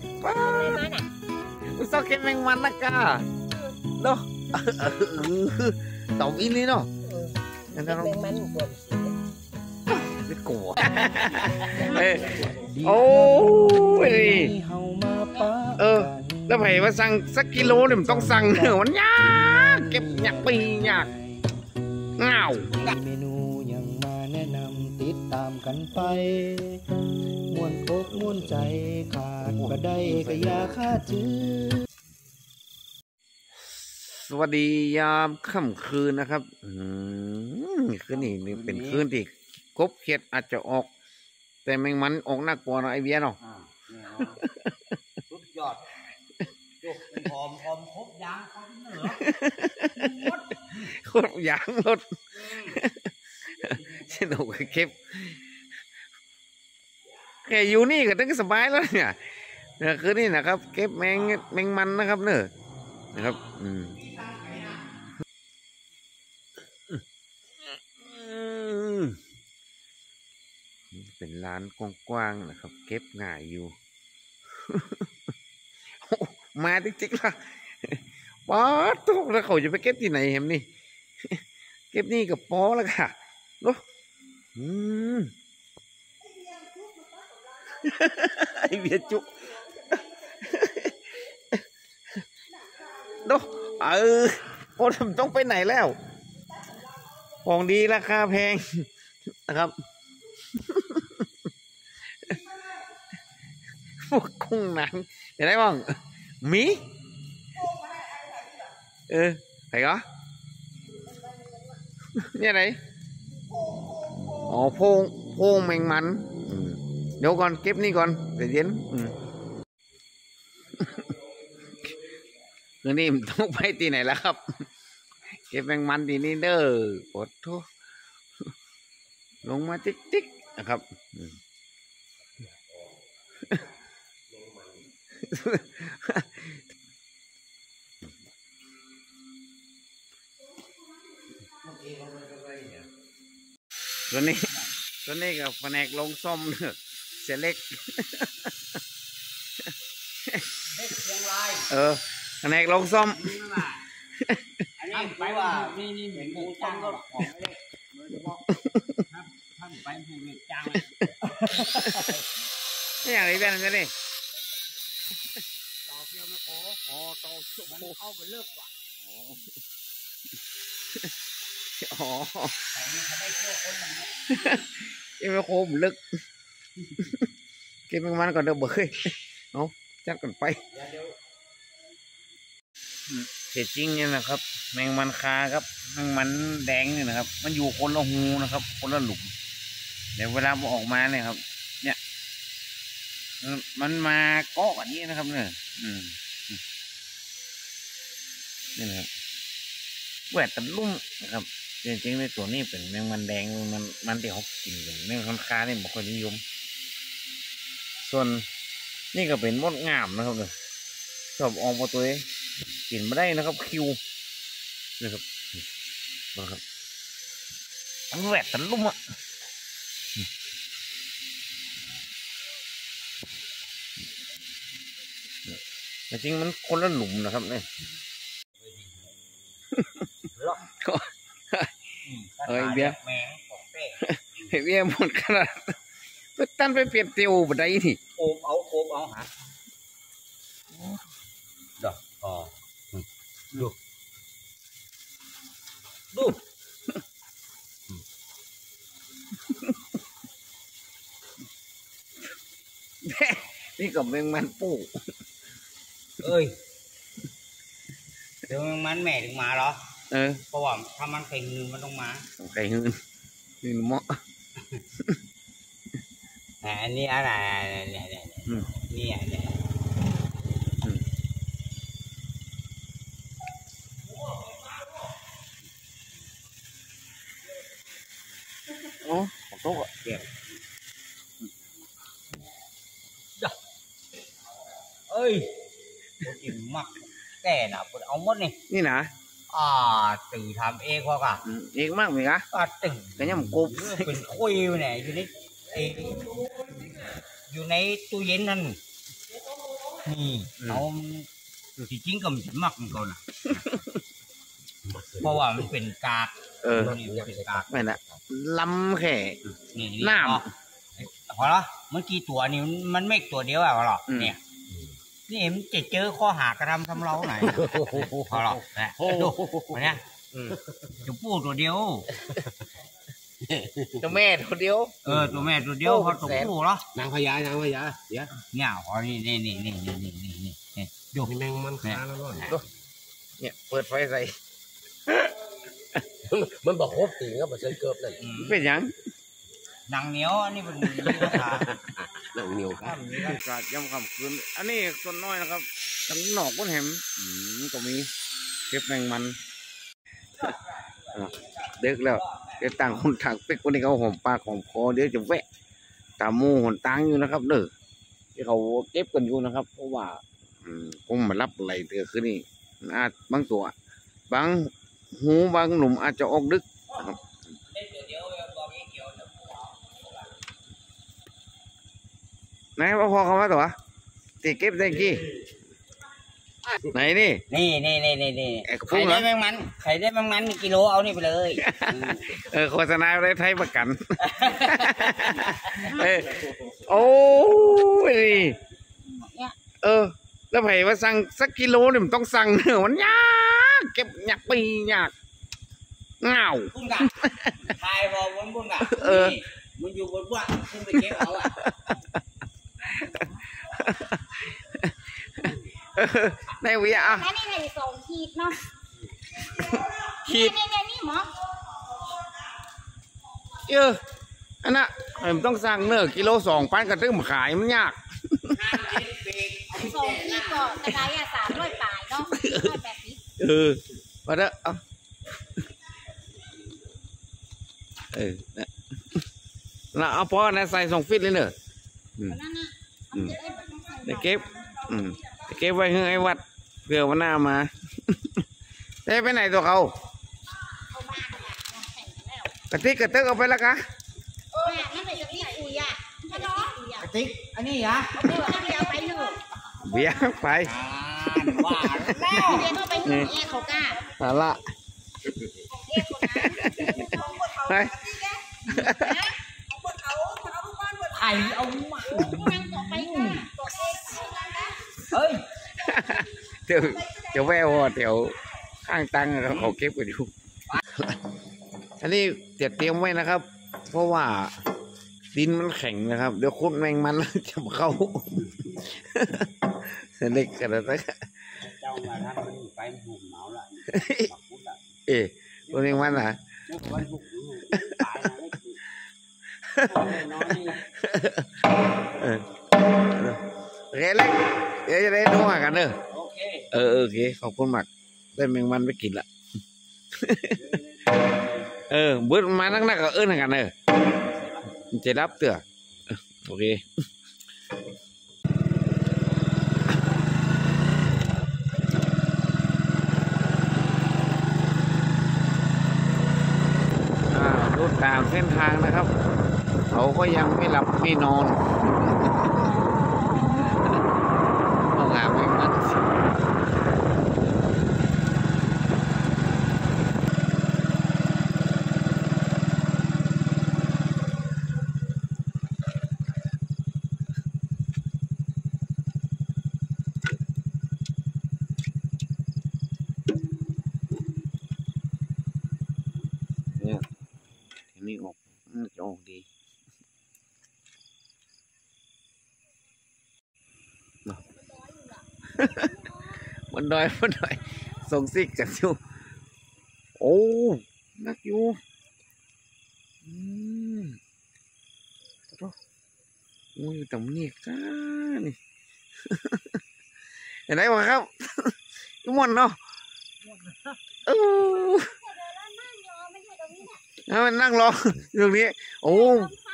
ป้าอุตส่าห์เก็บแมงมันนะกาเนาะตอบอินนี่เนาะนั่นเราแมงมันกลัวไม่กลัวโอ้ยแล้วไผ่ว่าสั่งสักกิโลเนี่ยมันต้องสั่งเนอะมันยากเก็บยากปียากเงาเมนูยังมาแนะนำติดตามกันไปม่วนอกม่วนใจขาดก็ได้ก็อย่าขาดจื้อสวัสดียามค่ำคืนนะครับคืนนี้เป็นคืนที่กบเขียดอาจจะออกแต่แมงมันออกน่ากลัวนะไอเบียเนาะสุดยอดจุกหอมครบยางครบเหนือครบยางรถสนุกเก็บแค่อยู่นี่ก็ตั้งสบายแล้วเนี่ยคืนนี้นะครับเก็บแมงมันนะครับเนอะนะครับเป็นร้านกว้างๆนะครับเก็บง่ายอยู่ มาจริงๆล่ะป๊อดทุกแล้วเขาจะไปเก็บที่ไหนเห็นนี่เก็บนี่กับป๊อแล้วค่ะเนาะไอเบียจุเนาะโอ้ทำต้องไปไหนแล้วของดีราคาแพงนะครับพวกกุ้งหนังเห็นไหมบ้างมีไหนก็เนี่ยไหนอ๋อโพงแมงมันเดี๋ยวก่อนเก็บนี่ก่อนเดี๋ยวเย็นคืนนี้มันต้องไปที่ไหนแล้วครับเก็บแมงมันที่นี่เด้อปวดท้องลงมาติ๊กนะครับตัวนี้กับแผนกลงส้มเสียเล็กแผนกลงส้มอันนี้ไปว่านี่เหมือนกูจ้างก็ของไม่ได้ท่านไปผูกจ้างนี่อย่างไรเป็นกันนี่ต่อเพียวไม่โอ้ต่อมันเข้าไปเลิกว่ะแต่นี่เขาได้เที่ยวคนอย่างนี้เก็บไม่โคมลึกเก็บแมงมันก่อนเดี๋ยวเบื่อเอาจัดก่อนไปเสียจริงเนี่ยนะครับแมงมันคาครับแมงมันแดงเนี่ยนะครับมันอยู่คนละหูนะครับคนละหลุมเดี๋ยวเวลามันออกมาเนี่ยครับเนี่ยมันมาเกาะแบบนี้นะครับเนี่ยนี่นะครับแหวกตะลุ่มนะครับจริงๆในตัวนี้เป็นแมงมันแดงมันที่เขากินกันแมงมันคาเนี่ยไม่ค่อยนิยมส่วนนี่ก็เป็นมดงามนะครับเนี่ยชอบออกมาตัวกินไม่ได้นะครับคิวนะครับนะครับมันแหวกตะลุ่มอ่ะแต่จริงมันคนละหลุมนะครับเนี่ยเบียร์เบียร์หมดขนาดก็ตั้นไปเปลี่ยนเตียวบันไดนี่โอมเอาฮะดอกดูนี่กับแมงมันปูเอ้ยเดี๋ยวมันแม่ถึงมาเหรอเพราะว่าถ้ามันไข่หืนมันต้องมาไข่หืนเหมาะอันนี้อะไรเนี่ยโอ้ของโต๊ะเก็บเอ้ยกินมักแก่น่ะเอาหมดนี่นะตื่นทำเองพ่อกะเองมากไหมคะตื่นก็ยังกบเป็นคุยเนี่ยอยู่ในตู้เย็นนั่นนี่เอาจริงๆก็มันมักมันก่อนนะเพราะว่ามันเป็นกากนี่มันเป็นกากไม่นะล้ำแค่นี่น้พอละเมื่อกี้ตัวนี้มันไม่ตัวเดียวอะพอละเนี่ยนี่เอ็มจะเจอข้อหากระทำทำเราไหนพอละนะดูมาเนี่ยจะพูดตัวเดียวเจ้าแม่คนเดียวตัวแม่ตัวเดียวเขาตัวผู้เหรอนางพญานางพญาเดี๋ยวเนี่ยพอนี่ดูนี่แมงมันคาแล้วเนาะเนี่ยเปิดไฟใส่มันบอกครบตีก็มาใช้เกือบนั่นเป็นยังหนังเหนียวอันนี้เป็นภาษาหนังเหนียวคถ้ารับมีอากาศย่ำค่ำคืนอันนี้ส่วนน้อยนะครับทั้งหนอกก้นแหมก็มีเก็บแมงมันเด็กแล้วเดี๋ยวต่างคนต่างเป็กคนนี้เขาหอมปากหอมคอเดี๋ยวจะแวะตามหมูหนตางอยู่นะครับเด้อที่เขาเก็บกันอยู่นะครับ เพราะว่าผมมารับอะไรเตือขึ้นนี่อาจบางตัวบางหูบางหนุ่มอาจจะออกดึกนะครับไหนว่าพอเขามาตัวตีเก็บได้กี่ไหนนี่นี่ใครได้แมงมันกิโลเอานี่ไปเลยโฆษณาอะไรไทยประกัน โอ้ยแล้วไผ่ว่าสั่งสักกิโลเนี่ยมันต้องสั่งเนื้อมันยากเก็บยากปียากเงาบุ้งกะทายพอบนบุ้งกะมันอยู่บนบ้านขึ้นไปเก็บเอาอ่ะในวิยะนี่ไงส่งขีดเนาะขีดนี่หมออันน่ะมันต้องสั่งเนื้อกิโล2,000กระตึ้มขายมันยากส่งขีดก็กระไดอ่ะ300 ปลายเนาะ180 มาเด้อนะเอาพอนะใส่2 ฟิตเลยเนอะนั่นน่ะเดี๋ยวเก็บเก็บไว้ให้วัดเพื่อวันหน้ามาได้ไปไหนตัวเขาเอาบ้านอ่ะแข่งกันแล้วกระติกกระเตกเอาไปแล้วกะนั่นเลยจะพี่คุยอ่ะถ้าน้องกระติกอันนี้เหรอนั่นเดียวไปหนึ่งเบียร์ไปว่าแล้วเดียวก็ไปหนึ่งเขากล้าสาระไปไข่เอามานั่งต่อไปกล้าตัวเองเฮ้ยเดี๋ยวแววเดี๋ยวข้างตังเขาเก็บกันอยู่อันนี้เตรียมไว้นะครับ เพราะว่าดินมันแข็งนะครับ เดี๋ยวคุดแมงมันจะเข้าเล็กกันแล้วนะเจ้ามาท่านมันไปหุ่มเมาละตัวแมงมันอ่ะวันบุกตายนะโอเคเล็กเดี๋ยวจะได้ดูหากันเด้อโอเคโอเคขอบคุณมากได้แมงมันไปกินละเบิดมานักๆก็หากันเด้อจะรับเตือโอเคดูตามเส้นทางนะครับเขาก็ยังไม่หลับไม่นอนต้องหาแมงมันนี่ออกจะออกดีมันดอยส่งซิกจากอยู่โอ้นักอยู่โอ้ยตรงนี้กันนี่เห็นไหมวะครับยุ่งมันเนาะมันนั่งรอตรงนี้โอ้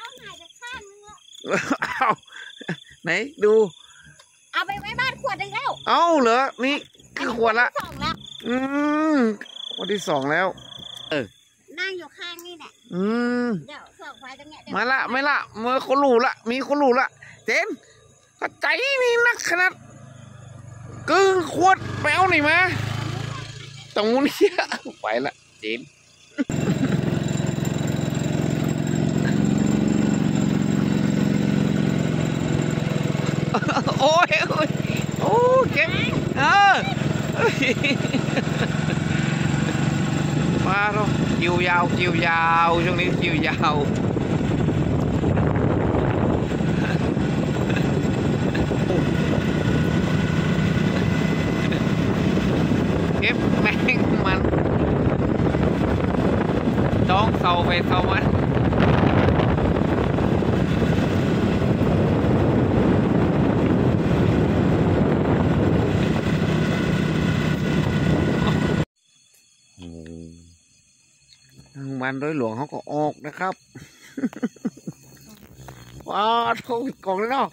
ไหนดูเอาไปไว้บ้านขวดหนึ่งแล้วเอ้าเหรอนี่คือขวดละ 2แล้ววันที่ 2แล้วนั่งอยู่ข้างนี่แหละเดี๋ยวส่องไฟตรงเนี้ยมาละเมื่อคนรู้ละมีคนรู้ละเจนก็ใจนี่นักขนาดขวดไปเอาหน่อยมาตรงนี้ไปละเจนโอ้ยโอ้เก็บมาเนาะคิวยาวช่วงนี้คิวยาวเก็บแมงมันจ้องเสาไปเสามันมันโดยหลวงเขาก็ออกนะครับว้าวโทษกล่องเลยเนาะ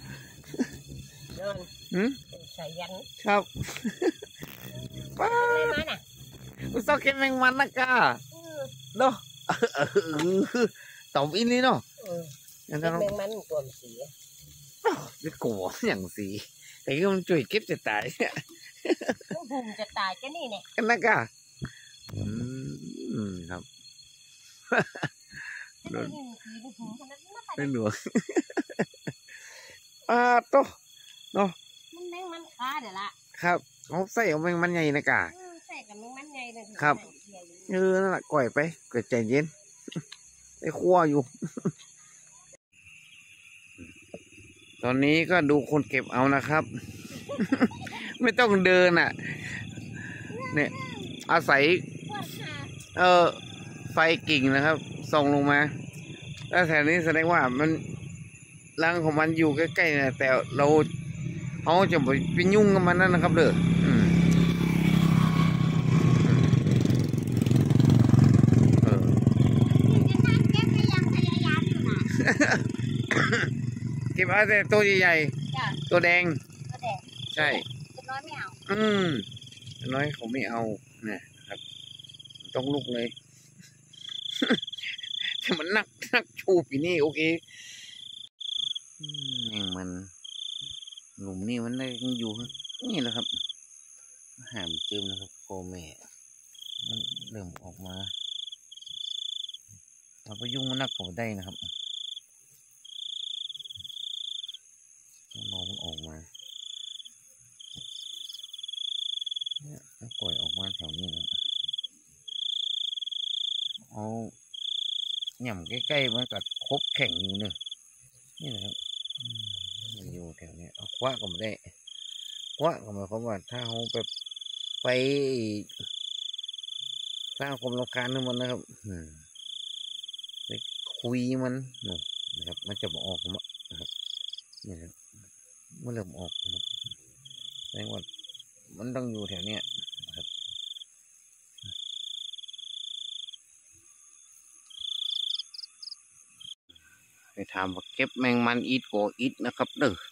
ใส่ยันครับป้าอุตส่าห์เก็บแมงมันนะกาเนาะต่อมอินนี่เนาะแมงมันตัวสีไม่กลัวอย่างสีแต่ก็มันช่วยเก็บจะตายหุ่มจะตายก็นี่เนี่ยกันนะกาครับเป็นหลวงโตเนาะมันแมงมันค้าเดี๋ยวละครับเขาใส่เอาแมงมันใหญ่นะกาใส่กับแมงมันใหญ่เลยครับนั่นแหละก่อยไปเกิดใจเย็นไอ้คั่วอยู่ตอนนี้ก็ดูคนเก็บเอานะครับ ไม่ต้องเดินอ่ะเนี่ยอาศัยไฟกิ่งนะครับส่องลงมาแล้วแถวนี้แสดงว่ามันรังของมันอยู่ใกล้ๆนะแต่เราจะไปยุ่งกับมันนั่นนะครับเด้อเก็บเอาแต่ตัวใหญ่ๆตัวแดงใช่น้อยไม่เอาน้อยเขาไม่เอาเนี่ยครับต้องลุกเลยแต่มันนักชูปีนี่โอเคมันหลุมนี่มันได้อยู่นี่แหละครับหามเจิมนะครับโกแม่มันเริ่มออกมาเราไปยุ่งมันนักกว่าได้นะครับมองมันออกมาเนี่ยปล่อยออกมาแถวนี้นะเอาหย่ำใกล้ๆมันก็คบแข่งอยู่เนี่ยนี่นะครับอยู่แถวนี้เอาคว้าก็ไม่ได้คว้าก็หมายความว่าถ้าเขาแบบไปสร้างความรำคาญให้มันนะครับไปคุยมันนะครับมันจะออกมานะครับนี่ครับมันเริ่มออกนะครับแสดงว่ามันต้องอยู่แถวนี้นะครับไปทำว่าเก็บแมงมันอีทโกอีทนะครับเด้อ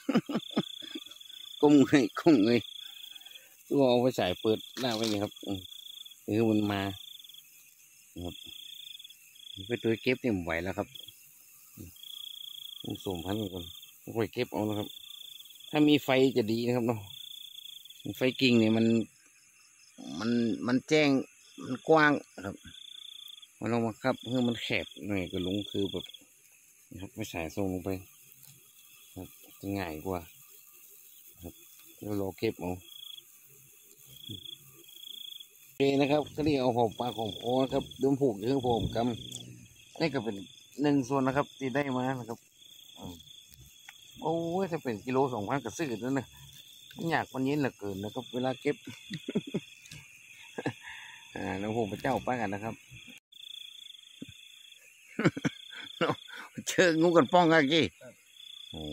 กุ้งเลยตัวเอาไปใส่เปิดหน้าไว้นี่ครับคือมันมาครับไปตัวเก็บนี่ไหวแล้วครับต้องส่งพันธุ์ก่อนค่อยเก็บเอานะครับถ้ามีไฟจะดีนะครับเนาะไฟกิ่งเนี่ยมันแจ้งมันกว้างครับมันลงมาครับเพื่อมันแคบหน่อยก็ลงคือแบบนะครับไม่ใส่ส่งลงไปครับจะง่ายกว่าครับแล้วรอเก็บเอาโอเคนะครับก็นี่เอาหอบปลาของพอครับเดิมผูกเรื่องผมกำนี่ก็เป็น1 ส่วนนะครับที่ได้มานะครับโอ้ยถ้าเป็นกิโล2,000ก็ซื้อแล้วนะมันอยากมันเย็นเหลือเกินนะครับเวลาเก็บน้องผมพระเจ้าไปกันนะครับเชิงงูกันป้องกันกี่โอ้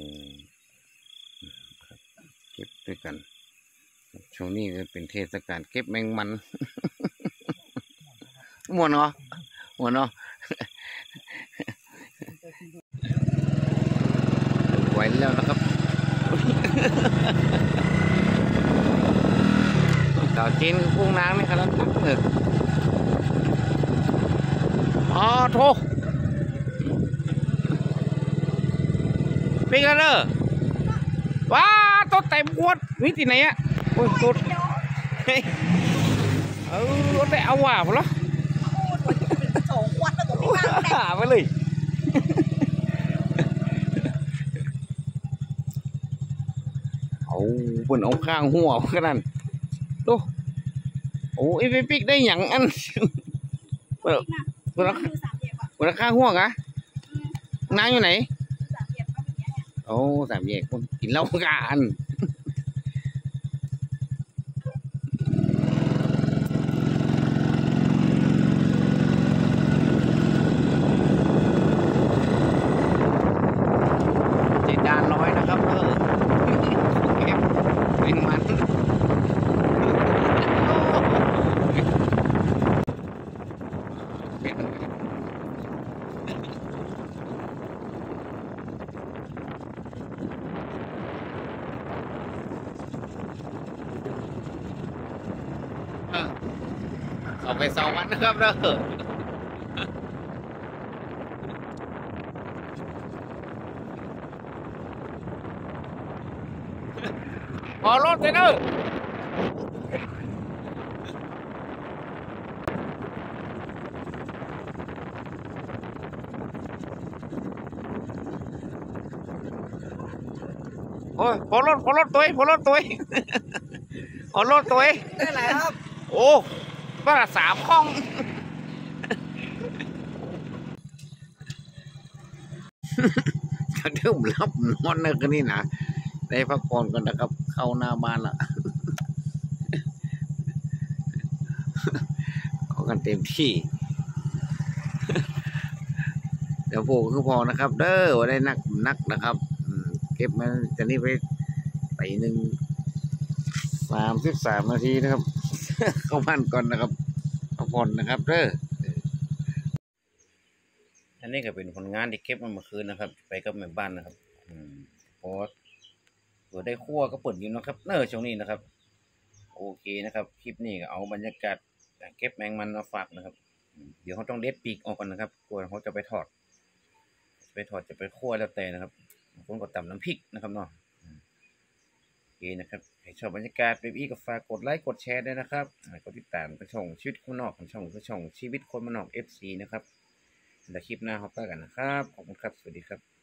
เก็บด้วยกันช่วงนี้เป็นเทศกาลเก็บแมงมันหมดเนาะไหวแล้วนะครับสาวจีนกุ้งนางนี่ครับโทเป็นกันเลยว้าตัวเต็มขวดนี่ที่ไหนอะโอ้ยสุดเฮ้ยได้เอาว่าพอละสองขวดแล้วก็ไม่ว่างแต่หาไปเลยเอาเพิ่นเอาข้างหัวขนาดดูโอ้ยไปปิกได้หยังอันเพิ่นนะเพิ่นคือสามเหลี่ยมอ่ะเพิ่นข้างหัวกะนางอยู่ไหนสามเหลี่ยมก็เป็นอย่างเงี้ยโอ้สามแยกคนกินเหล้ากันเจดานน้อยนะครับเก็บเป็นมันเอาไป2 วันนะครับเด้อพอรถเลยเด้อโอ้ยพอรถตัวพอรถตัวพอรถตัวได้ไรครับโอ้บ้านละ3 ห้องก็เริ่มรับนอนนะกันนี่นะได้พักผ่อนกันนะครับ เข้าหน้าบ้านละเอากันเต็มที่ เดี๋ยวพวกคือพอนะครับ เด้อว่าได้นักนะครับเก็บมาจากนี้ไป33 นาทีนะครับ เข้าบ้านก่อนนะครับพักผ่อนนะครับเด้ออันนี้ก็เป็นผลงานที่เก็บมาเมื่อคืนนะครับ ไปกับแม่บ้านนะครับโพสตัวได้คั่วก็เปิดอยู่นะครับช่วงนี้นะครับโอเคนะครับคลิปนี้ก็เอาบรรยากาศเก็บแมงมันมาฝากนะครับเดี๋ยวเขาต้องเด็ดปีกออกก่อนนะครับกลัวเขาจะไปทอดจะไปคั่วแล้วแต่นะครับบางคนก็ตำน้ำพริกนะครับเนาะโอเคนะครับใครชอบบรรยากาศแบบนี้ก็ฝากกดไลค์กดแชร์ด้วยนะครับกดติดตามช่องชีวิตคนนอกของช่องชีวิตคนมนอก FC นะครับแล้วคลิปหน้าเขาพบกันนะครับขอบคุณครับสวัสดีครับ